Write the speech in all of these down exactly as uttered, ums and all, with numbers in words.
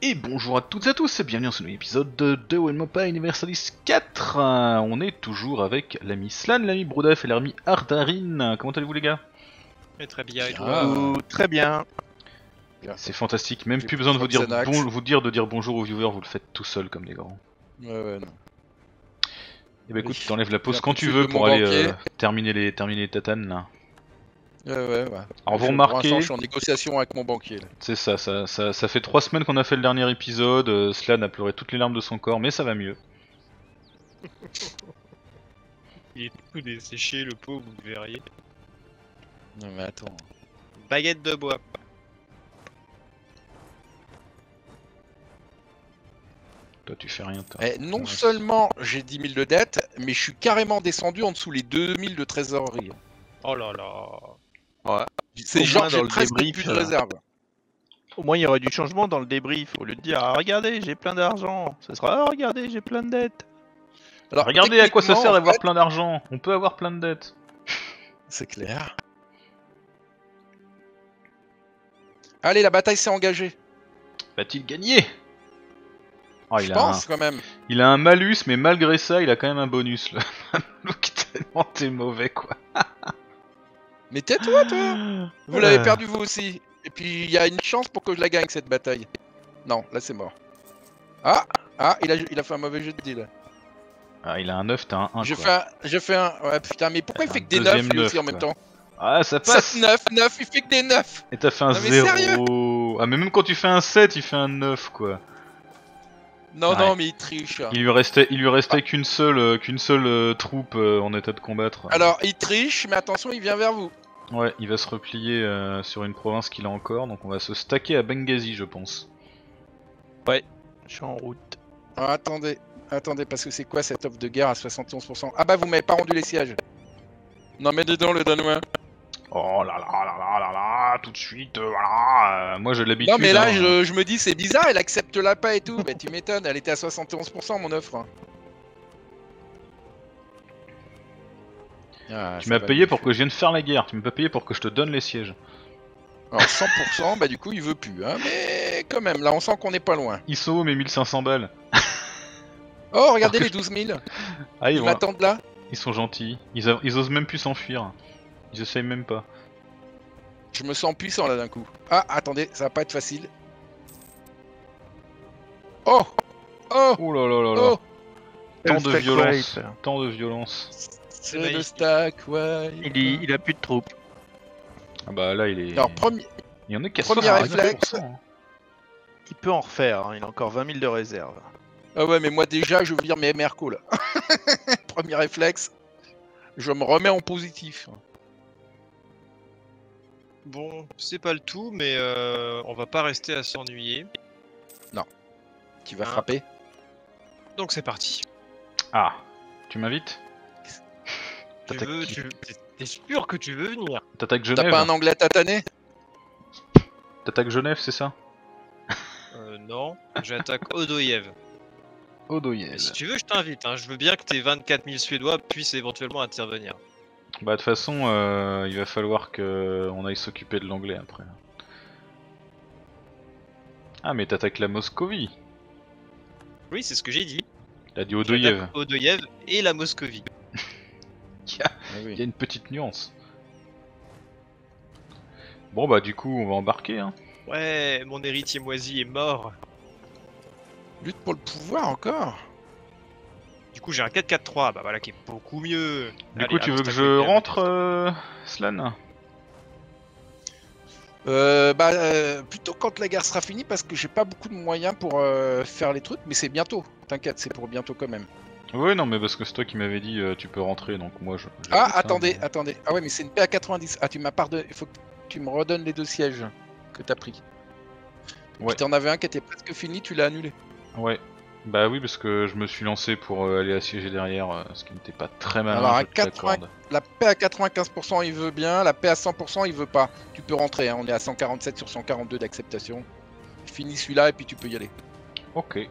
Et bonjour à toutes et à tous et bienvenue dans ce nouvel épisode de The Wenmopa Universalis quatre. Euh, On est toujours avec l'ami Slan, l'ami Brodef et l'ami Ardarin. Comment allez-vous les gars? Et très bien, et Bien. toi? Euh, Très bien. C'est fantastique, même J'ai plus plus besoin de vous dire, Xanax. bon, vous dire de dire bonjour aux viewers, vous le faites tout seul comme des grands. Ouais, ouais, non. Et bah écoute, Oui. t'enlèves la pause J'ai un quand coup de tu fil veux de pour mon aller banquier. euh, terminer les terminer les tatanes là. Ouais, ouais, ouais. Alors vous Je- remarquez- Pour l'instant, je suis en négociation avec mon banquier. Là. C'est ça, ça, ça, ça fait trois semaines qu'on a fait le dernier épisode, euh, Slan a pleuré toutes les larmes de son corps, mais ça va mieux. Il est tout desséché, le pauvre, vous verriez. Non, mais attends. Baguette de bois. Toi tu fais rien toi. Eh, non Ouais. seulement j'ai dix mille de dette, mais je suis carrément descendu en dessous les deux mille de trésorerie. Oh là là. Ouais. C'est Au genre moins, j'ai dans le presque débrief, plus de euh, réserve. Au moins, il y aurait du changement dans le débrief. Au lieu de dire ah, regardez, j'ai plein d'argent, ce sera ah, regardez, j'ai plein de dettes. Alors, Regardez à quoi ça techniquement, sert en d'avoir fait, plein d'argent, on peut avoir plein de dettes. C'est clair. Allez, la bataille s'est engagée. Va-t-il gagner? Oh, je il, a un, pense quand même. il a un malus, mais malgré ça, il a quand même un bonus. Le Look, tellement t'es mauvais quoi. Mais tais-toi, toi. Vous Euh. l'avez perdu vous aussi. Et puis il y a une chance pour que je la gagne cette bataille. Non, là c'est mort. Ah, ah, il a, il a fait un mauvais jeu de deal. Ah, il a un neuf, t'as un un. Je quoi. fais un, je fais un. Ouais putain, mais pourquoi il Un fait que des deuxième neufs lui aussi neuf, en même quoi. temps Ah, ça passe. sept, neuf, neuf, il fait que des neufs. Et t'as fait un Non, mais sérieux zéro. Ah, mais même quand tu fais un sept, il fait un neuf quoi. Non, Ouais. non, mais il triche. Il lui restait, il lui restait qu'une seule, euh, qu'une seule euh, troupe euh, en état de combattre. Alors, il triche, mais attention, il vient vers vous. Ouais, il va se replier euh, sur une province qu'il a encore, donc on va se stacker à Benghazi, je pense. Je suis en route. Ah, attendez, attendez, parce que c'est quoi cette offre de guerre à soixante et onze pour cent? Ah bah, vous m'avez pas rendu les sièges. Non, mais dedans le Danois. Oh là là là là là là, tout de suite, euh, voilà. euh, moi j'ai l'habitude. Non, mais là, hein. je, je me dis, c'est bizarre, elle accepte la paix et tout. Bah, tu m'étonnes, elle était à soixante et onze pour cent mon offre. Ah, Tu ça m'as va payé mieux. pour que je vienne faire la guerre, tu m'as pas payé pour que je te donne les sièges. Alors cent pour cent, bah du coup il veut plus, hein, mais quand même, là on sent qu'on n'est pas loin. Ils sont où mes mille cinq cents balles? Oh, regardez Parce les que douze mille, Ah, ils, ils vont- m'attendent là. ils sont gentils, ils, a- ils osent même plus s'enfuir. Ils essayent même pas. Je me sens puissant là d'un coup. Ah, attendez, ça va pas être facile. Oh Oh Oh là là là là. Oh Tant Le de stack violence, wipe. tant de violence. C'est le magnifique. stack, ouais. Il, y- il a plus de troupes. Ah bah là il est... Alors, premier... Il y en a qui premier réflexe. Il peut en refaire, hein, il a encore vingt mille de réserve. Ah ouais, mais moi déjà je vire mes Merco là. Premier réflexe, je me remets en positif. Bon, c'est pas le tout, mais euh, on va pas rester à s'ennuyer. Qui va Ah. frapper. Donc c'est parti. Ah, tu m'invites? Tu T'attaques veux, qui tu... t'es- T'es sûr que tu veux venir? T'attaques T'as Genève? pas un anglais tatané? T'attaques Genève, c'est ça? Euh, non. J'attaque Odoyev. Odoyev. Mais si tu veux, je t'invite. Hein. Je veux bien que tes vingt-quatre mille Suédois puissent éventuellement intervenir. Bah de toute façon, euh, il va falloir que on aille s'occuper de l'anglais après. Ah mais t'attaques la Moscovie. Oui, c'est ce que j'ai dit. T'as dit Odoyev. J'attaque Odoyev et la Moscovie. Ah Il y a oui. une petite nuance. Bon bah du coup on va embarquer hein. Ouais, mon héritier moisi est mort. Lutte pour le pouvoir encore. Du coup, j'ai un quatre quatre trois, bah voilà, qui est beaucoup mieux. Du Allez, coup tu un veux que obstacle je de guerre. rentre euh, Slan? Euh, bah, euh, plutôt quand la guerre sera finie, parce que j'ai pas beaucoup de moyens pour euh, faire les trucs, mais c'est bientôt. T'inquiète, c'est pour bientôt quand même. Ouais non mais parce que c'est toi qui m'avais dit euh, tu peux rentrer donc moi je... j'ai Ah, fait ça, attendez, mais- attendez. Ah ouais, mais c'est une paix à quatre-vingt-dix. Ah, tu m'as pardonné. Il faut que tu me redonnes les deux sièges que t'as pris. Ouais. Puis t'en avais un qui était presque fini, tu l'as annulé. Ouais. Bah oui parce que je me suis lancé pour euh, aller assiéger derrière, euh, ce qui n'était pas très malin. Alors, à je te quatre-vingts l'accorde. La paix à quatre-vingt-quinze pour cent il veut bien, la paix à cent pour cent il veut pas. Tu peux rentrer, hein. On est à cent quarante-sept sur cent quarante-deux d'acceptation. Finis celui-là et puis tu peux y aller. Ok.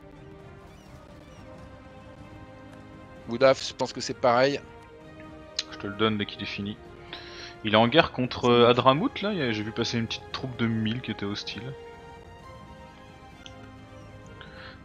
Woodaf, je pense que c'est pareil. Je te le donne dès qu'il est fini. Il est en guerre contre euh, Hadramout là, il y a- j'ai vu passer une petite troupe de mille qui était hostile.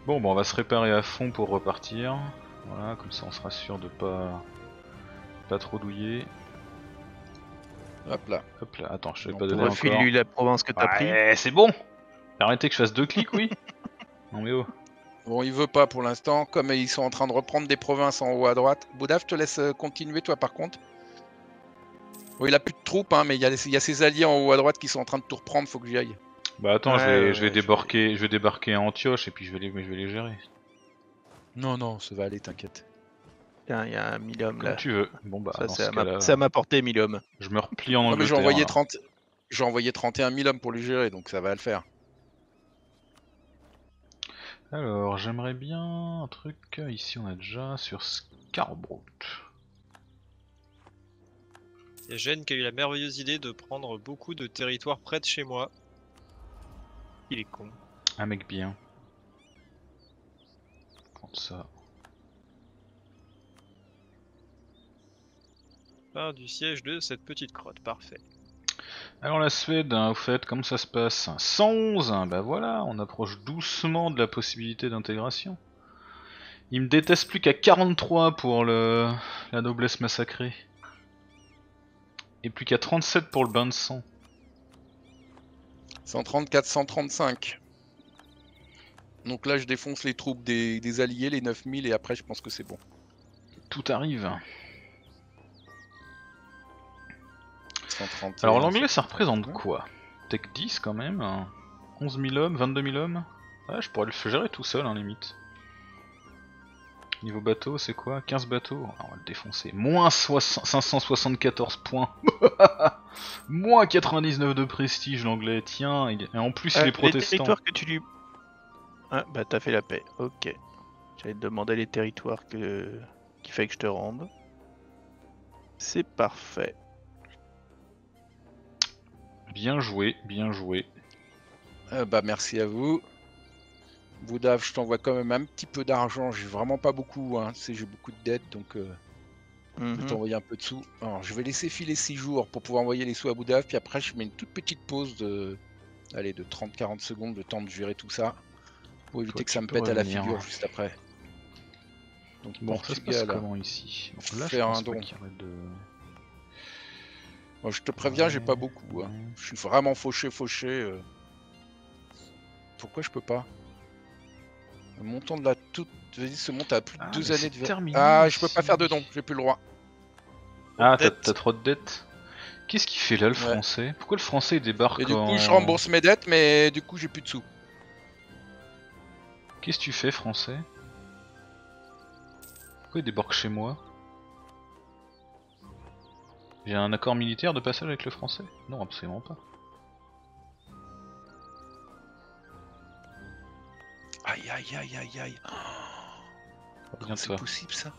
Bon, bah on va se réparer à fond pour repartir. Voilà, comme ça on sera sûr de pas pas trop douiller. Hop là. Hop là, attends, je t'avais On pas donné Refile encore. lui la province que t'as pris. Ouais, c'est bon. Arrêtez que je fasse deux clics, oui. Non mais oh. Bon, il veut pas pour l'instant, comme ils sont en train de reprendre des provinces en haut à droite. Bouddha, je te laisse euh, continuer, toi, par contre. Bon, il a plus de troupes, hein, mais il y, a les- il y a ses alliés en haut à droite qui sont en train de tout reprendre, faut que j'y aille. Bah attends, je Ouais, vais, ouais, je vais ouais, je débarquer, je vais débarquer à Antioche et puis je vais les, je vais les gérer. Non, non, ça va aller, t'inquiète. Tiens, il y a un mille hommes Comme là. tu veux. Bon bah Ça, dans c'est ce à, ma... cas-là, c'est à ma portée, mille hommes. je me replie en Non, mais j'ai Angleterre. envoyé, alors. trente... j'ai envoyé trente et un mille hommes pour lui gérer, donc ça va le faire. Alors, j'aimerais bien un truc. Ici, on a déjà sur Scarborough. Il y a Gênes qui a eu la merveilleuse idée de prendre beaucoup de territoires près de chez moi. Il est con. Un mec bien. Prendre ça. Fin du siège de cette petite crotte, parfait. Alors la Suède, hein, au fait, comment ça se passe cent onze, hein, bah voilà, on approche doucement de la possibilité d'intégration. Il me déteste plus qu'à quarante-trois pour le la noblesse massacrée. Et plus qu'à trente-sept pour le bain de sang. cent trente-quatre, cent trente-cinq. Donc là, je défonce les troupes des, des alliés, les neuf mille, et après, je pense que c'est bon. Tout arrive. cent trente. Alors l'anglais, ça représente quoi? Tech dix quand même, hein. onze mille hommes, vingt-deux mille hommes. Ouais, je pourrais le gérer tout seul, hein, limite. Niveau bateau, c'est quoi? quinze bateaux. Ah, on va le défoncer. Moins cinq cent soixante-quatorze points. Moins quatre-vingt-dix-neuf de prestige, l'anglais. Tiens, et en plus, il Ah, est les protestant. territoires que tu lui... Ah, bah t'as fait la paix, ok. J'allais te demander les territoires que... qu'il fait que je te rende. C'est parfait. Bien joué, bien joué. Euh, bah, merci à vous. Bouddhav, je t'envoie quand même un petit peu d'argent. J'ai vraiment pas beaucoup, hein. Tu sais, j'ai beaucoup de dettes, donc euh, je vais Mhm. t'envoyer un peu de sous. Alors, je vais laisser filer six jours pour pouvoir envoyer les sous à Bouddhav, puis après, je mets une toute petite pause de, allez, de trente à quarante secondes, le temps de gérer tout ça, pour éviter Toi, que tu ça me peux pète à la revenir. figure juste après. Donc, Bon, ça se passe Portugal. comment ici? Donc là, je Faire pense un pas don. qu'il y aurait de... Moi, je te préviens, j'ai pas Ouais, beaucoup. hein. ouais. Je suis vraiment fauché, fauché. euh. Pourquoi je peux pas? Le montant de la toute vas-y, se monte à plus de Ah, deux mais années c'est de ver- terminé Ah, je peux pas ici. faire de dons, j'ai plus le droit. Ah, t'as Dette. t'as trop de dettes. Qu'est-ce qu'il fait là, le Ouais. français? Pourquoi le français débarque Et du en... coup, je rembourse mes dettes, mais du coup, j'ai plus de sous. Qu'est-ce que tu fais, français? Pourquoi il débarque chez moi? J'ai un accord militaire de passage avec le français? Non, absolument pas. Aïe, aïe, aïe, aïe, aïe. Oh, comment c'est Reviens-toi. possible ça?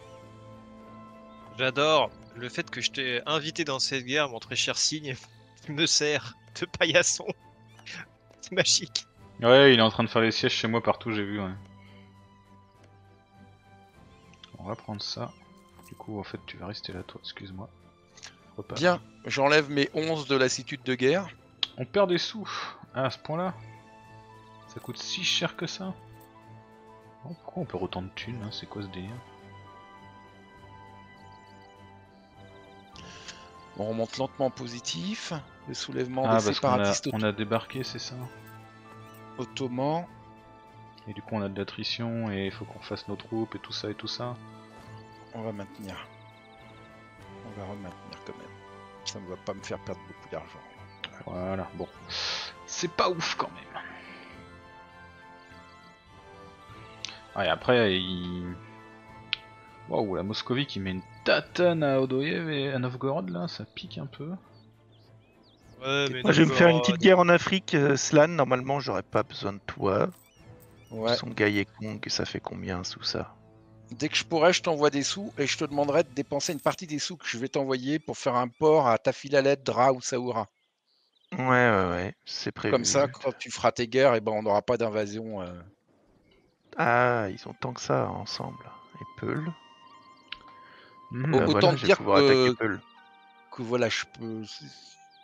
J'adore le fait que je t'ai invité dans cette guerre, mon très cher Signe, qui me sert de paillasson. C'est magique. Ouais, il est en train de faire les sièges chez moi partout, j'ai vu, ouais. On va prendre ça. Du coup, en fait, tu vas rester là, toi, excuse-moi. Repars. Bien, j'enlève mes onze de lassitude de guerre. On perd des sous. Ah, à ce point-là? Ça coûte si cher que ça? Bon, pourquoi on perd autant de thunes, hein? C'est quoi ce délire? On remonte lentement en positif. Le soulèvement Ah, des parce qu'on a, séparatistes on a débarqué, c'est ça? ottomans. Et du coup, on a de l'attrition et il faut qu'on fasse nos troupes et tout ça et tout ça. On va maintenir. On va remaintenir quand même. Ça ne va pas me faire perdre beaucoup d'argent. Voilà, bon. C'est pas ouf quand même. Ouais, après, il... Waouh, la Moscovie qui met une tatane à Odoyev et à Novgorod là, ça pique un peu. Ouais, mais Moi, je vais me faire une Novgorod- petite guerre en Afrique, euh, Slan. Normalement, j'aurais pas besoin de toi. Ouais. Son Gaïe Kong, ça fait combien sous ça? Dès que je pourrai, je t'envoie des sous et je te demanderai de dépenser une partie des sous que je vais t'envoyer pour faire un port à Tafilalet, Dra ou Saoura. Ouais, ouais, ouais, c'est prévu. Comme ça, quand tu feras tes guerres, et ben on n'aura pas d'invasion. euh. Ah, ils ont tant que ça ensemble. Et Peul. Mhm. Au- Bah autant voilà, te je vais dire pouvoir que- attaquer Peul. Que voilà, je peux.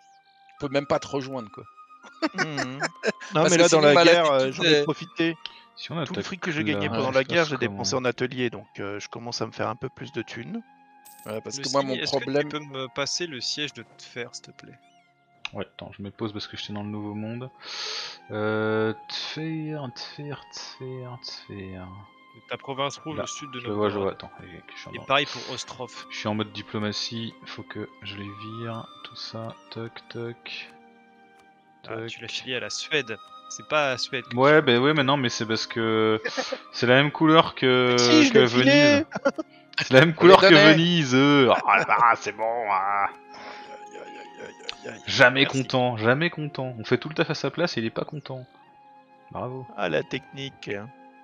Je peux même pas te rejoindre quoi. Mhm. Non, Parce mais que là, dans sinon, la ma guerre, lassitude, euh, j'en ai elle- profité. Si on Tout le attaque fric que j'ai là, gagné pendant ça la se guerre, passe j'ai dépensé comment? en atelier, donc euh, je commence à me faire un peu plus de thunes. Ouais, parce Le que moi, signe, mon est-ce que problème. tu peux me passer le siège de Tfer, s'il te plaît? Ouais, attends, je me pose parce que j'étais dans le nouveau monde. Euh. Tfer, Tfer, Tfer, Tfer. Ta province rouge Là, au sud de je le vois, je le Novgorod. vois. Attends, je suis, Et en... pareil pour Ostrov. je suis en mode diplomatie. Faut que je les vire. Tout ça. Toc, toc. Ah, Toc. tu l'as filé à la Suède. C'est pas à la Suède que Ouais, tu bah ouais, mais non, mais c'est parce que c'est la même couleur que, Si, je que l'ai Venise. filé. C'est la même On les couleur que donnait. Venise. eux. Ah là là, c'est bon. Ah. Aïe, aïe, aïe, aïe, aïe, aïe. Jamais Merci. content, jamais content. On fait tout le taf à sa place et il est pas content. Bravo. Ah, la technique.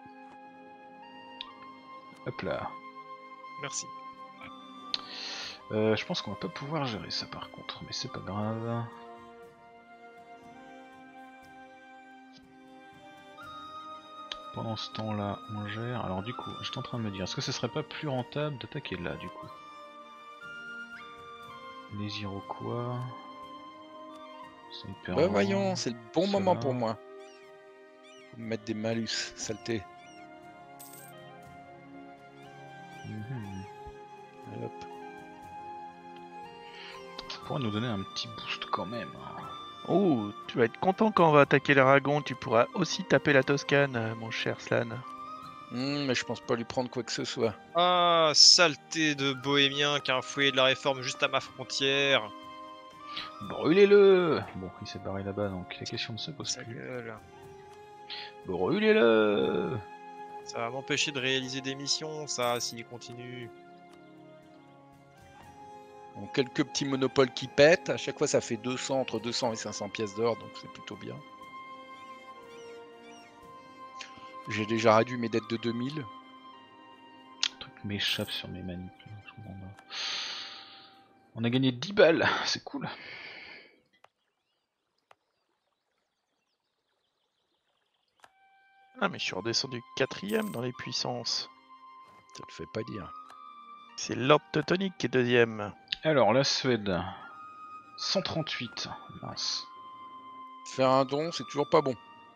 Hop là. Merci. Euh, je pense qu'on va pas pouvoir gérer ça par contre, mais c'est pas grave. Pendant ce temps-là, on gère. Alors du coup, j'étais en train de me dire, est-ce que ce serait pas plus rentable d'attaquer là du coup? Les Iroquois. C'est hyper Bah loin. voyons, c'est le bon Ça moment va. pour moi. Faut me mettre des malus, saleté. Mhm. Allez, hop. Ça pourrait nous donner un petit boost quand même. hein. Oh, tu vas être content quand on va attaquer l'Aragon. Tu pourras aussi taper la Toscane, euh, mon cher Slan. Hmm, mais je pense pas lui prendre quoi que ce soit. Ah, saleté de bohémien qui a un foyer de la réforme juste à ma frontière. Brûlez-le! Bon, il s'est barré là-bas donc la question ne se pose Sa plus. gueule. Brûlez-le! Ça va m'empêcher de réaliser des missions, ça, s'il continue. Bon, quelques petits monopoles qui pètent. À chaque fois, ça fait deux cents, entre deux cents et cinq cents pièces d'or, donc c'est plutôt bien. J'ai déjà réduit mes dettes de deux mille. Le truc m'échappe sur mes manips. là, je comprends pas. On a gagné dix balles, c'est cool. Ah, mais je suis redescendu quatrième dans les puissances. Ça te fait pas dire. C'est Lord Teutonique qui est deuxième. Alors, la Suède. cent trente-huit. Mince. Faire un don, c'est toujours pas bon.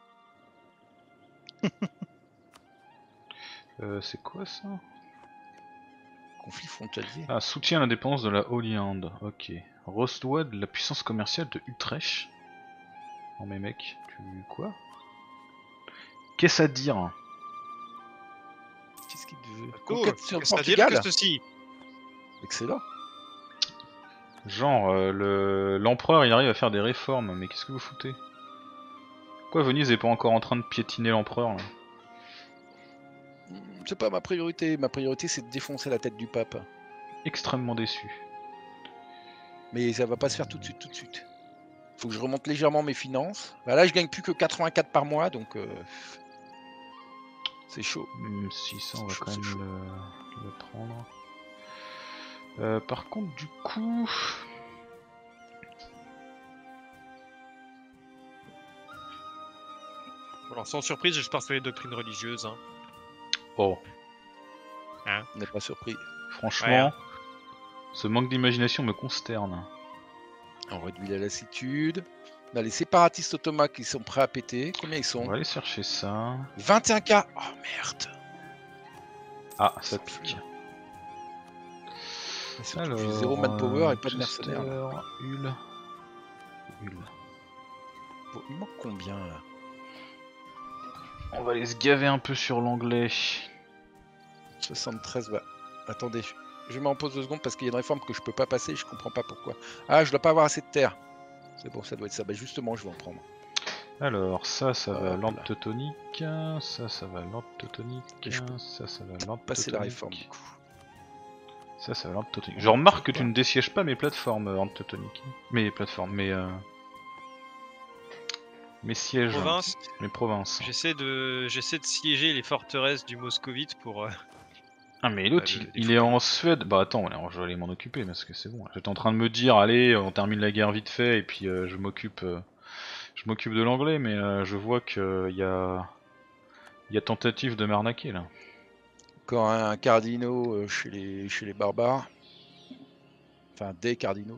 Euh, c'est quoi ça? Conflit frontalier. Ah, soutien à l'indépendance de la Holy Hand. Ok. Rostwad, la puissance commerciale de Utrecht. Non mais mec, tu... quoi? Qu'est-ce à dire? Qu'est-ce qu'il te veut Oh, Conquête sur qu'est-ce que ça veut dire Portugal. que ceci? Excellent. Genre, euh, le... l'empereur il arrive à faire des réformes, mais qu'est-ce que vous foutez? Pourquoi Venise est pas encore en train de piétiner l'empereur là? Hmm, C'est pas ma priorité. Ma priorité, c'est de défoncer la tête du pape. Extrêmement déçu. Mais ça va pas se faire tout de suite, tout de suite. Faut que je remonte légèrement mes finances. Bah là, je gagne plus que quatre-vingt-quatre par mois, donc euh, c'est chaud. Hmm, six cents, on va C'est chaud, quand même c'est chaud. le... le prendre. Euh, par contre, du coup... Alors, sans surprise, je pars sur les doctrines religieuses. Hein. Oh, On n'est pas surpris. franchement, Ouais, hein. ce manque d'imagination me consterne. On réduit la lassitude. On a les séparatistes ottomans qui sont prêts à péter. Combien ils On sont va aller chercher ça. vingt et un K. Oh merde. Ah, ça Ça pique. Et surtout que Alors, j'ai zéro manpower et pas de Chester, mercenaires. là. Hull. Hull. Bon, il manque combien là On va aller se gaver un peu sur l'anglais. soixante-treize, bah. Attendez, je mets en pause deux secondes parce qu'il y a une réforme que je peux pas passer, je comprends pas pourquoi. Ah, je dois pas avoir assez de terre. C'est bon, ça doit être ça. Bah justement, je vais en prendre. Alors, ça, ça va Hop Lord là. Teutonique. Ça, ça va Lord Teutonique. Et je peux Ça, ça va Lord Passer Teutonique. la réforme du coup. Ça, ça va Lord Teutonique. Je remarque que tu ne dessièges pas mes plateformes, euh, Lord Teutonique. Mes plateformes, mes... Euh... Mes sièges. Province, Mes provinces. j'essaie de, j'essaie de siéger les forteresses du moscovite pour. Euh... Ah mais l'autre Bah, le- il, les il est fous. en Suède. Bah attends, alors, je vais aller m'en occuper parce que c'est bon. J'étais en train de me dire, allez, on termine la guerre vite fait et puis euh, je m'occupe euh, je m'occupe de l'anglais, mais euh, je vois que il y a il y a tentative de m'arnaquer là. Encore un cardinaux euh, chez les, chez les barbares. Enfin, des cardinaux.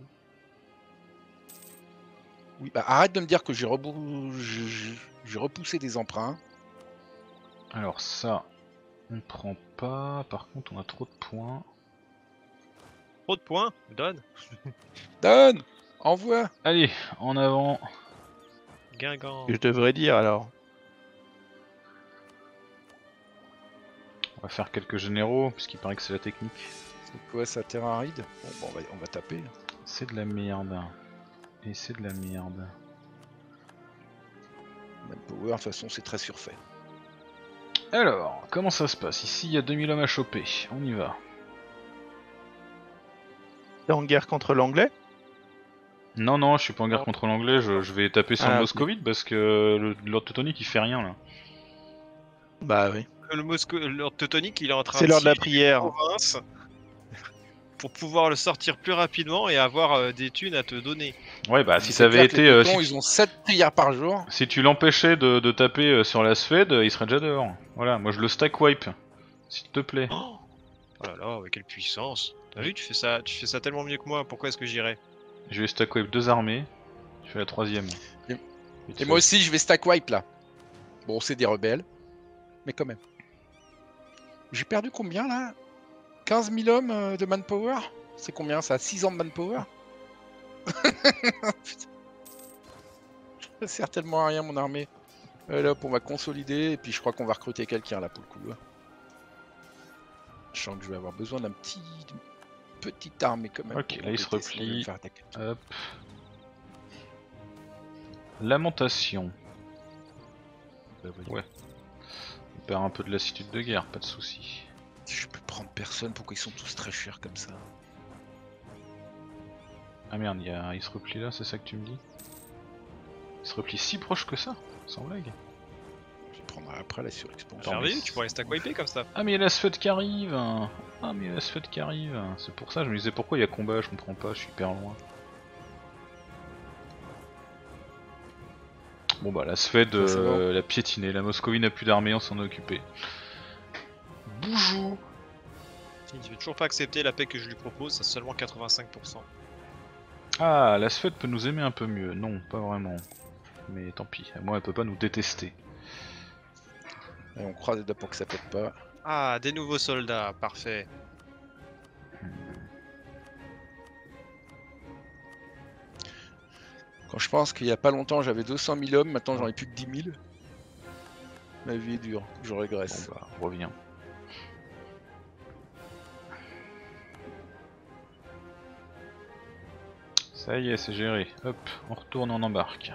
Oui, bah arrête de me dire que j'ai rebou... j'ai- j'ai repoussé des emprunts. Alors ça, on prend pas. Par contre, on a trop de points. Trop de points, donne. Donne. Envoie. Allez, en avant. Guingamp. Je devrais dire alors. On va faire quelques généraux, puisqu'il paraît que c'est la technique. C'est quoi ça, terrain aride? Bon, bon, on va, on va taper. C'est de la merde. Et c'est de la merde. Manpower, de toute façon, c'est très surfait. Alors, comment ça se passe? Ici, il y a deux mille hommes à choper. On y va. T'es en guerre contre l'anglais? Non, non, je suis pas en guerre Non. contre l'anglais, je, je vais taper sur Ah, le ok. moscovite parce que le Lord Teutonique il fait rien là. Bah oui. Le Moscou, Lord Teutonique, il est en train C'est de l'heure de la sieger prière. la province pour pouvoir le sortir plus rapidement et avoir euh, des thunes à te donner. Ouais, bah si C'est ça avait clair que été. les euh, Teutons, si, ils ont sept prières par jour. si tu l'empêchais de, de taper euh, sur la Suède, il serait déjà dehors. Voilà, moi je le stack wipe. S'il te plaît. Oh, oh là là, mais quelle puissance. T'as vu, tu fais ça, tu fais ça tellement mieux que moi, pourquoi est-ce que j'irais? Je vais stack wipe deux armées. Je fais la troisième. Et- Vite Et fait. moi aussi, je vais stack wipe là. Bon, c'est des rebelles. Mais quand même. J'ai perdu combien là? quinze mille hommes euh, de manpower? C'est combien ça? six ans de manpower? Ça sert tellement à rien mon armée. Euh, là, on va consolider et puis je crois qu'on va recruter quelqu'un là pour le coup. Hein. Je sens que je vais avoir besoin d'un petit, d'une petite armée quand même. Ok, pour là, il se embêter, sinon je vais me replie. faire attaquer. Hop. Lamentation. Bah, voyons. Ouais. On perd un peu de lassitude de guerre, pas de soucis. Je peux prendre personne, pourquoi ils sont tous très chers comme ça? Ah merde, il, y a... il se replie là, c'est ça que tu me dis? Il se replie si proche que ça? Sans blague. Je vais prendre après la surexpansion. Attends, Merveilleux, mais tu pourrais stack wiper comme ça. Ah mais il y a la Suède qui arrive. Ah mais il y a la Suède qui arrive. C'est pour ça, je me disais pourquoi il y a combat, je comprends pas, je suis hyper loin. Bon bah la Suède Ça, c'est euh, l'a piétiné, la Moscovie n'a plus d'armée, on s'en est occupé. Bonjour. Il veut toujours pas accepter la paix que je lui propose, c'est seulement quatre-vingt-cinq pour cent. Ah, la Suède peut nous aimer un peu mieux. Non, pas vraiment. Mais tant pis, moi elle peut pas nous détester. Et on croise les doigts pour que ça pète pas. Ah, des nouveaux soldats, parfait. Quand je pense qu'il y a pas longtemps j'avais deux cent mille hommes, maintenant j'en ai plus que dix mille. Ma vie est dure, je régresse. Bon bah, reviens. Ça y est, c'est géré. Hop, on retourne, on embarque.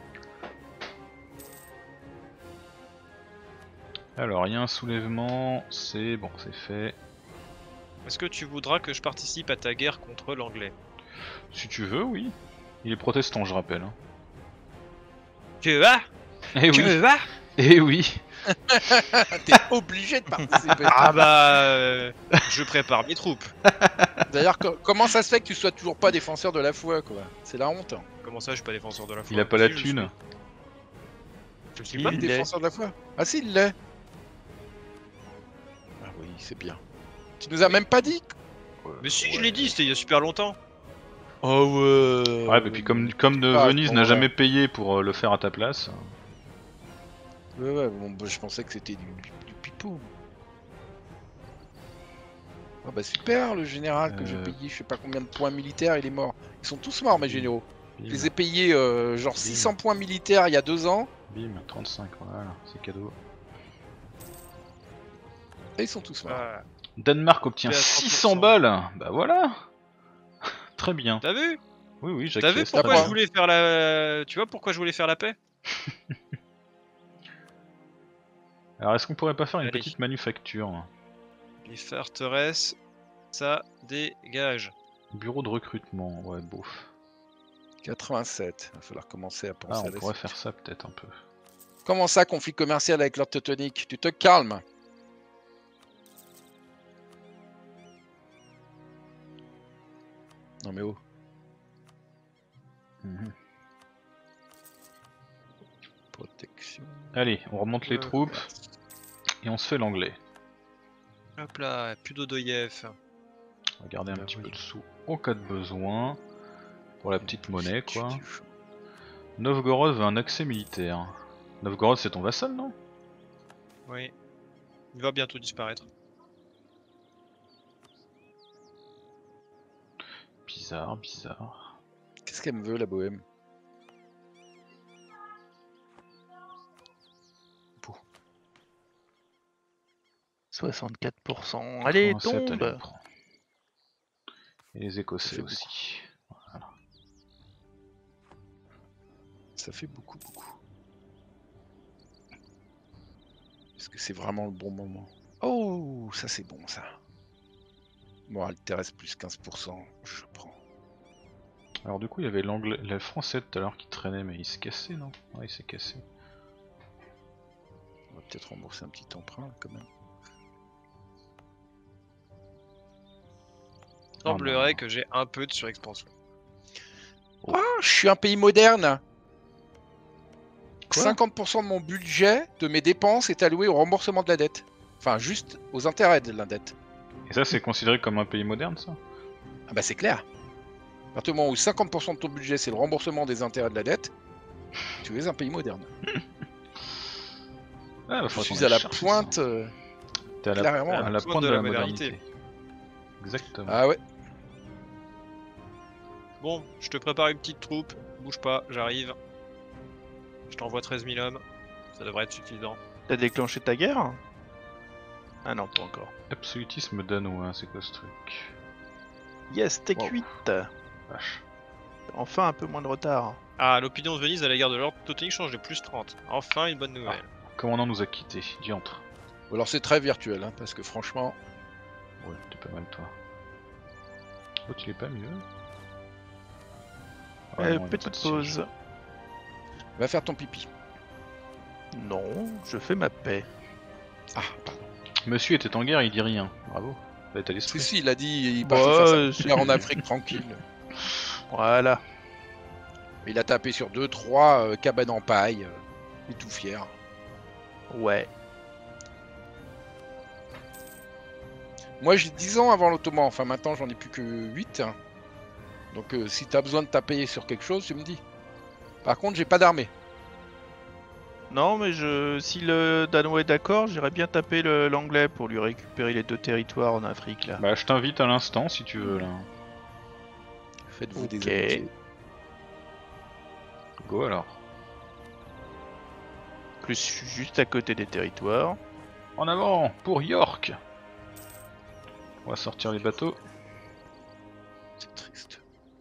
Alors, il y a un soulèvement, c'est bon, c'est fait. Est-ce que tu voudras que je participe à ta guerre contre l'anglais? Si tu veux, oui. Il est protestant, je rappelle. Hein. Tu vas? Eh Tu oui, vas? eh oui. T'es obligé de participer. Ah bah, euh, je prépare mes troupes. D'ailleurs, co- comment ça se fait que tu sois toujours pas défenseur de la foi, quoi? C'est la honte. Hein. Comment ça, je suis pas défenseur de la foi? Il a pas la Si, je thune. suis. Je suis Il pas. l'est. Défenseur de la foi? Ah si, il l'est. Ah oui, c'est bien. Tu nous as même pas dit? Mais si, je l'ai dit, c'était il y a super longtemps. Oh ouais. Ouais, et puis comme, comme de Ah, Venise bon, n'a ouais. jamais payé pour euh, le faire à ta place. Ouais, ouais, bon, bah, je pensais que c'était du, du pipeau. Ah bah super, le général que j'ai Euh. payé, je sais pas combien de points militaires, il est mort. Ils sont tous morts, mes généraux. Bim, Je les ai payés euh, genre six cents points militaires il y a deux ans, bim, trente-cinq, voilà, c'est cadeau. et ils sont tous morts. Ah, Danemark obtient Mais à six cent pour cents cent. balles. Bah voilà. Très bien. T'as vu? Oui, oui, T'as vu j'acquiesce. pourquoi T'as je pas- voulais faire la... Tu vois pourquoi je voulais faire la paix? Alors, est-ce qu'on pourrait pas faire une Allez. petite manufacture? Les forteresses, ça dégage. Bureau de recrutement, ouais, bof. quatre-vingt-sept, il va falloir commencer à penser Ah, à on la pourrait suite. faire ça peut-être un peu. Comment ça, conflit commercial avec Lord Teutonique? Tu te calmes. Non mais oh. Mhm. Protection. Allez, on remonte les Euh, troupes et on se fait l'anglais. Hop là, plus d'Odoyev. On va garder un Ah petit oui. peu de sous au cas de besoin. Pour la petite monnaie, quoi. Tu- tu- Novgorod veut un accès militaire. Novgorod, c'est ton vassal, non? Oui. Il va bientôt disparaître. Bizarre, bizarre. Qu'est-ce qu'elle me veut, la bohème? soixante-quatre pour cent. Allez, quatre-vingt-sept, allez, on tombe. prend. Et les Écossais fait aussi. Voilà. Ça fait beaucoup, beaucoup. Est-ce que c'est vraiment le bon moment? Oh, ça c'est bon, ça. Bon, Altéresse plus quinze pour cent, je prends. Alors du coup, il y avait l'anglais, le français tout à l'heure qui traînait, mais il s'est cassé, non? Ouais, il s'est cassé. On va peut-être rembourser un petit emprunt, quand même. Il semblerait Oh non. que j'ai un peu de surexpansion. Oh, je suis un pays moderne. Quoi? cinquante pour cent de mon budget, de mes dépenses, est alloué au remboursement de la dette. Enfin, juste aux intérêts de la dette. Et ça, c'est considéré comme un pays moderne, ça? Ah bah c'est clair. À partir du moment où cinquante pour cent de ton budget, c'est le remboursement des intérêts de la dette, tu es un pays moderne. Ah, bah, Je faudrait qu'on suis à la cherche, pointe... ça. euh, T'es à la, clairement, à la pointe de, la modernité. modernité. Exactement. Ah ouais. Bon, je te prépare une petite troupe. Bouge pas, j'arrive. Je t'envoie treize mille hommes. Ça devrait être suffisant. T'as déclenché ta guerre? Ah non, pas encore. Absolutisme danois, c'est quoi ce truc? Yes, tech Wow. huit. Vache. Enfin un peu moins de retard. Ah, l'opinion de Venise à la guerre de l'ordre Teutonique change de plus trente. Enfin, une bonne nouvelle. Le commandant nous a quittés, diantre. Ou alors c'est très virtuel, hein, parce que franchement... Ouais, t'es pas mal toi. L'autre il est pas mieux. Ah Euh, non, il a pas de petite siège. pause. Va faire ton pipi. Non, je fais ma paix. Ah, pardon. Monsieur était en guerre, il dit rien. Bravo. T'as l'état Si, d'esprit. si, il a dit il Bah, partait faire sa c'est- guerre en Afrique tranquille. Voilà. Il a tapé sur deux, trois euh, cabanes en paille. euh, il est tout fier. Ouais. Moi j'ai dix ans avant l'Ottoman, enfin maintenant j'en ai plus que huit. Donc euh, si t'as besoin de taper sur quelque chose, tu me dis. Par contre, j'ai pas d'armée. Non, mais je, si le Danois est d'accord, j'irais bien taper le- l'anglais pour lui récupérer les deux territoires en Afrique là. Bah je t'invite à l'instant si tu veux là. Faites-vous des Ok. amitiés. Go alors. Plus je suis juste à côté des territoires. En avant pour York. On va sortir les bateaux. C'est triste.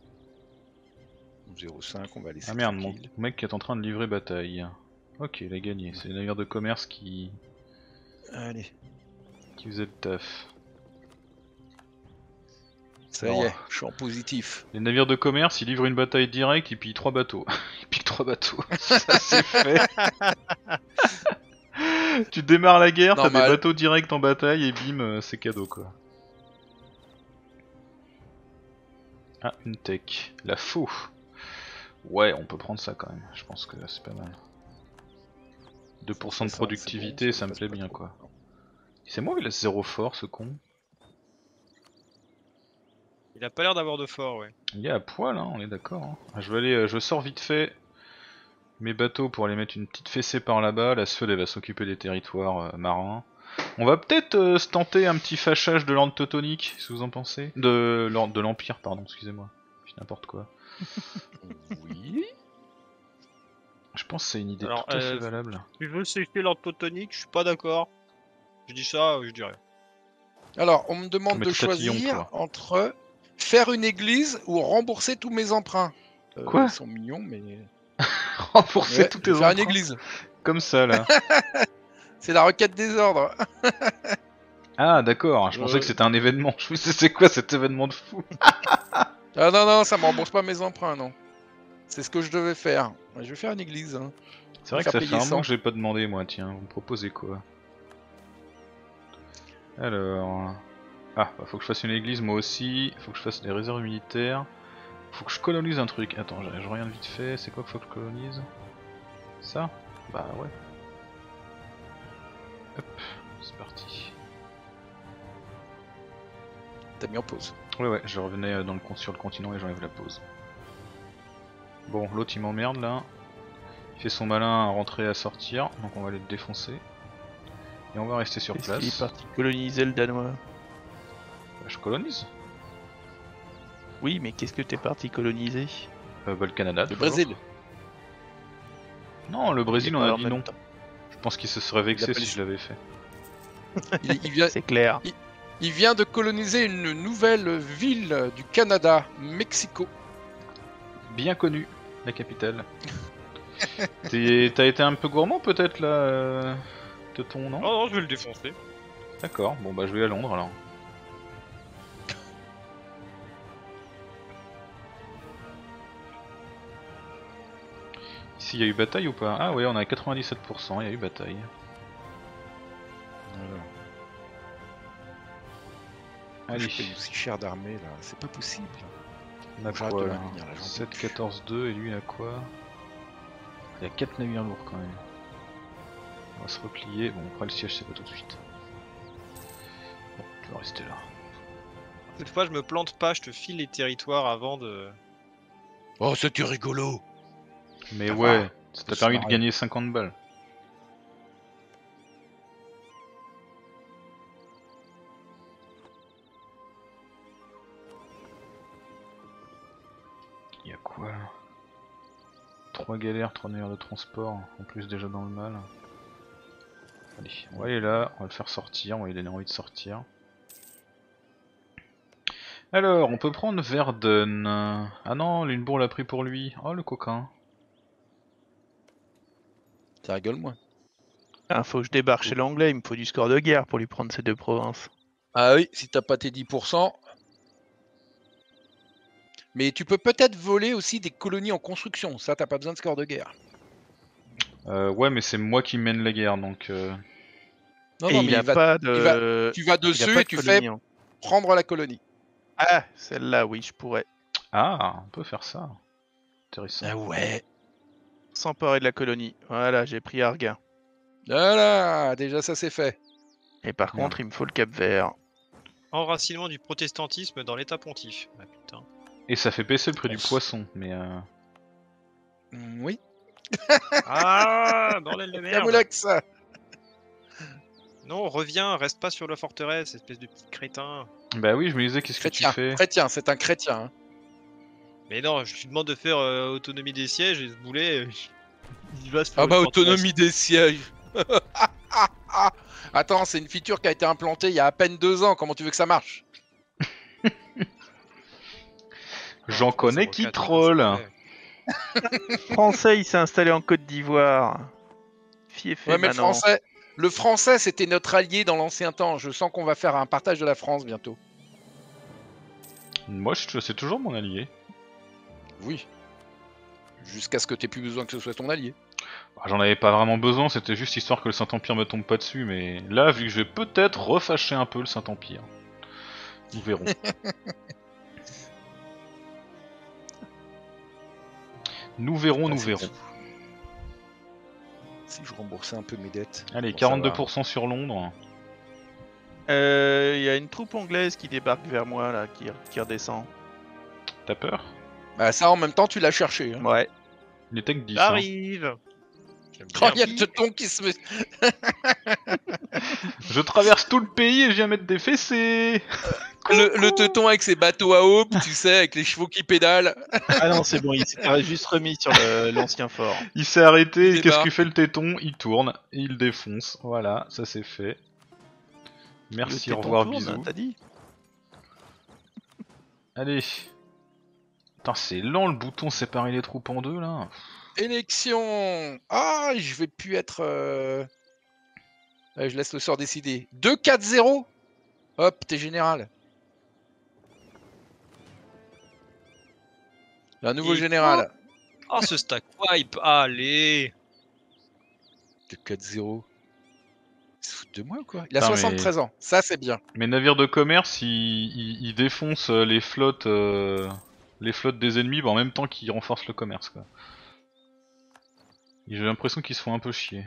zéro cinq, on va laisser Ah merde, mon tranquille. mec qui est en train de livrer bataille. Ok, il a gagné. C'est les navires de commerce qui, Allez, qui faisaient le taf. ça Non. y est, je suis en positif. Les navires de commerce, ils livrent une bataille directe, ils pillent trois bateaux. Ils piquent trois bateaux. Ça c'est fait. Tu démarres la guerre, t'as des Normal. bateaux directs en bataille et bim, euh, c'est cadeau quoi. Ah, une tech. La faux. Ouais, on peut prendre ça quand même. Je pense que c'est pas mal. deux pour cent de Ça, productivité, c'est bon, ça me passe plaît pas bien trop. quoi. C'est moi, il a zéro fort ce con. Il a pas l'air d'avoir de fort, ouais. Il est à poil, hein, on est d'accord. Hein. Je vais aller, euh, je sors vite fait mes bateaux pour aller mettre une petite fessée par là-bas. La Suède elle va s'occuper des territoires euh, marins. On va peut-être euh, se tenter un petit fâchage de l'ordre teutonique, si vous en pensez. De l'ordre de l'Empire, pardon, excusez-moi. Je n'importe quoi. Oui. Je pense que c'est une idée Alors, tout à fait euh, valable. Si je veux sécher l'ordre Teutonique, je suis pas d'accord. Je dis ça, je dis rien. Alors, on me demande Mais de t'es tatillon, choisir toi. entre faire une église ou rembourser tous mes emprunts. Euh, Quoi Ils sont mignons, mais... Rembourser Ouais, tous je tes vais faire une emprunts. église. Comme ça là. C'est la requête des ordres. Ah d'accord, je Euh. pensais que c'était un événement. Je me disais c'est quoi cet événement de fou. Ah non, non, ça me rembourse pas mes emprunts, non. C'est ce que je devais faire. Je vais faire une église. Hein. C'est vrai Faire que ça fait payer un cent. mois que j'ai pas demandé moi, tiens, vous me proposez quoi? Alors... Ah, bah, faut que je fasse une église moi aussi, faut que je fasse des réserves militaires, faut que je colonise un truc. Attends, je je regarde vite fait, c'est quoi qu'il faut que je colonise? Ça? Bah ouais. Hop, c'est parti. T'as mis en pause. Ouais ouais, je revenais dans le, con- sur le continent et j'enlève la pause. Bon, l'autre il m'emmerde là. Il fait son malin à rentrer et à sortir, donc on va aller le défoncer. Et on va rester sur Est-ce qu'il est place. parti coloniser le Danois? Bah, je colonise. Oui, mais qu'est-ce que t'es parti coloniser? Euh, bah, le Canada. Le toujours. Brésil. Non, le Brésil, Il est on pas a en dit même non. temps. Je pense qu'il se serait vexé appelle si ça- je l'avais fait. Il, il vient, C'est clair. il vient de coloniser une nouvelle ville du Canada, Mexico. Bien connu, la capitale. T'es- T'as été un peu gourmand peut-être là, euh, Teuton, non? Oh non, je vais le défoncer. D'accord, bon bah je vais à Londres alors. Ici il y a eu bataille ou pas? Ah ouais, on est à quatre-vingt-dix-sept pour cent, il y a eu bataille. Allez, Je paye aussi cher d'armée là, c'est pas possible. on a J'arrête quoi de là? maintenir, là, j'en peux sept, plus. quatorze, deux, et lui il a quoi? Il y a quatre navires lourds quand même. On va se replier, bon après le siège c'est pas tout de suite. Bon, tu vas rester là. Cette fois, je me plante pas, je te file les territoires avant de. Oh, c'était rigolo. Mais Ça ouais, va, ça t'a se permis de marrer. gagner cinquante balles. Il y a quoi là? trois galères, trois navires de transport, en plus déjà dans le mal. Allez, on va aller là, on va le faire sortir, on va lui donner envie de sortir. Alors, on peut prendre Verdun. Ah non, Lunebourg l'a pris pour lui. Oh le coquin. Ça rigole moins. Ah, faut que je débarque chez l'anglais, il me faut du score de guerre pour lui prendre ces deux provinces. Ah oui, si t'as pas tes dix pour cent. Mais tu peux peut-être voler aussi des colonies en construction, ça t'as pas besoin de score de guerre. Euh, ouais, mais c'est moi qui mène la guerre donc. Euh... Non, Et non, il mais a il va- pas il va- de. tu vas il a dessus pas et de tu colonie, fais hein. prendre la colonie. Ah, celle-là, oui, je pourrais. Ah, on peut faire ça. Intéressant. Ah ouais. S'emparer de la colonie. Voilà, j'ai pris Arguin. Voilà, déjà ça c'est fait. Et par Merde. contre, il me faut le Cap Vert. Enracinement du protestantisme dans l'état pontif. Ah putain. Et ça fait baisser le prix du On s- poisson, mais euh... Mm, oui, Ah, bordel de merde. Camoulox. Non, reviens, reste pas sur la forteresse, espèce de petit crétin. Bah oui, je me disais qu'est-ce que tu Chrétien, fais? chrétien, c'est un chrétien. hein. Mais non, je lui demande de faire euh, autonomie des sièges et ce boulet, euh, il va se faire Ah une bah forteresse. autonomie des sièges. Attends, c'est une feature qui a été implantée il y a à peine deux ans, comment tu veux que ça marche? J'en trois connais zéro qui quatre, troll. hein, Français, il s'est installé en Côte d'Ivoire. Fief Ouais mais le maintenant. français, le français c'était notre allié dans l'ancien temps, je sens qu'on va faire un partage de la France bientôt. Moi, je- c'est toujours mon allié. Oui. Jusqu'à ce que t'aies plus besoin que ce soit ton allié. Bah, J'en avais pas vraiment besoin, c'était juste histoire que le Saint-Empire me tombe pas dessus, mais là, vu que je vais peut-être refâcher un peu le Saint-Empire. Nous verrons. Nous verrons, nous Ah, c'est verrons. fou. Si je remboursais un peu mes dettes. Allez, Bon, ça va. quarante-deux pour cent sur Londres. Euh, Il y a une troupe anglaise qui débarque vers moi, là, qui, qui redescend. T'as peur? Bah ça en même temps tu l'as cherché. Hein. Ouais. Il était que dix. hein. J'arrive. J'aime Oh, bien. il y a le teuton qui se met. Je traverse tout le pays et je viens mettre des fessées. Le, le teuton avec ses bateaux à aube, tu sais, avec les chevaux qui pédalent. Ah non, c'est bon, il s'est juste remis sur le- l'ancien fort. Il s'est arrêté Il et qu'est-ce débarque. qu'il fait le téton? Il tourne et il défonce. Voilà, ça c'est fait. Merci, Le au téton revoir, tourne, bisous. T'as dit? Allez. Putain, c'est lent le bouton séparer les troupes en deux là. Élection. Ah, je vais plus être. euh, ouais, je laisse le sort décider. deux quatre zéro. Hop, t'es général. Un nouveau Et général. Oh, ce stack wipe, allez. deux quatre zéro. Il se fout de moi ou quoi? Il a Putain, soixante-treize ans. Ça, c'est bien. Mes navires de commerce, ils, ils- ils défoncent euh, les flottes, euh, les flottes des ennemis, bah, en même temps qu'ils renforcent le commerce quoi. Et j'ai l'impression qu'ils se font un peu chier.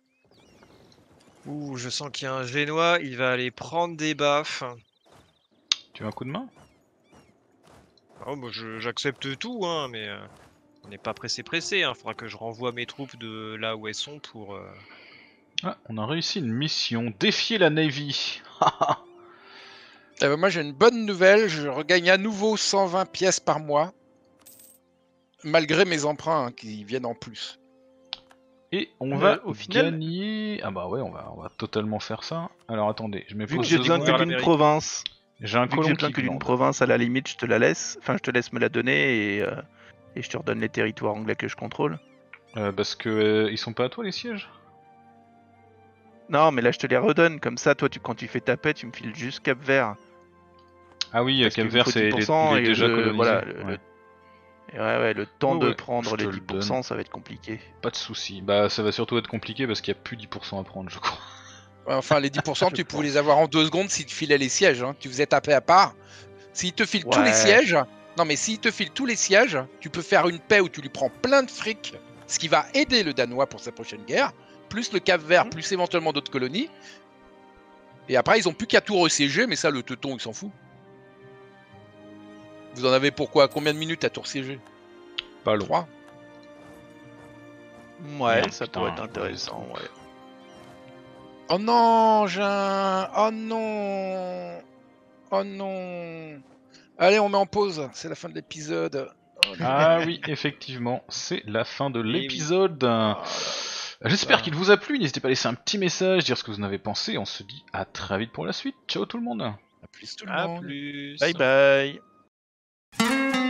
Ouh, je sens qu'il y a un génois, il va aller prendre des baffes. Tu veux un coup de main? Oh, moi, je- j'accepte tout, hein, mais euh, on n'est pas pressé pressé. Hein. Faudra que je renvoie mes troupes de là où elles sont pour euh, Ah, on a réussi une mission. Défier la Navy. Eh ben, moi j'ai une bonne nouvelle, je regagne à nouveau cent vingt pièces par mois. Malgré mes emprunts hein, qui viennent en plus. Et on Euh, va au final- gagner... Ah bah ouais, on va, on va totalement faire ça. Alors attendez, je mets Vu que pause j'ai deux besoin secondes. que vers d'une l'Amérique. province, J'ai un vu que colon j'ai besoin qui que d'une glande. province, à la limite, je te la laisse. Enfin, je te laisse me la donner et, euh, et je te redonne les territoires anglais que je contrôle. Euh, parce que euh, ils sont pas à toi les sièges. Non, mais là, je te les redonne. Comme ça, toi, tu, quand tu fais ta paix, tu me files juste Cap Vert. Ah oui, Parce Cap qu'il me Vert, faut c'est il dix pour est, cent il est et déjà le- colonisé. voilà, le- ouais. le- et ouais, ouais, le temps Ouais, de ouais, prendre je te les le dix pour cent, donne. ça va être compliqué. Pas de soucis. Bah ça va surtout être compliqué parce qu'il y a plus dix pour cent à prendre, je crois. Enfin, les dix pour cent, Je tu pouvais pense. les avoir en deux secondes s'ils te filaient les sièges. Hein. Tu faisais taper à part. S'ils te filent tous les Ouais. sièges, non mais s'ils te filent tous les sièges, tu peux faire une paix où tu lui prends plein de fric, ce qui va aider le Danois pour sa prochaine guerre, plus le Cap Vert, Mhm. plus éventuellement d'autres colonies. Et après, ils ont plus qu'à tout resiéger, mais ça, le teuton, il s'en fout. Vous en avez pourquoi combien de minutes à tout resiéger? Pas long. trois. Ouais, Merde, ça putain, pourrait être je intéressant, vois les ouais. Oh non, j'ai un... Oh non. Oh non. Allez, on met en pause. C'est la fin de l'épisode. Oh non. Ah oui, effectivement, c'est la fin de oui. l'épisode. Oh là J'espère là. qu'il vous a plu. N'hésitez pas à laisser un petit message, dire ce que vous en avez pensé. On se dit à très vite pour la suite. Ciao tout le monde. À plus tout le À monde. plus. Bye bye.